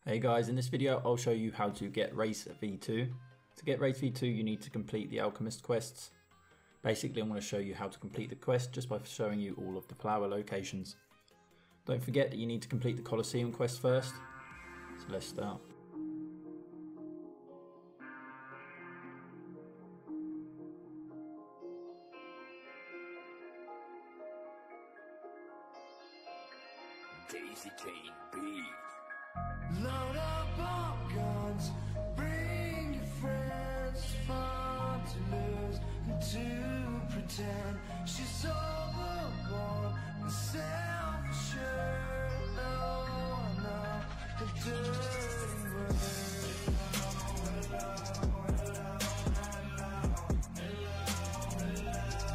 Hey guys, in this video I'll show you how to get Race V2. To get Race V2 you need to complete the Alchemist quests. Basically I'm going to show you how to complete the quest just by showing you all of the flower locations. Don't forget that you need to complete the Colosseum quest first, so let's start. Daisy Chain B. Load up all guns, bring your friends, fun to lose and to pretend she's so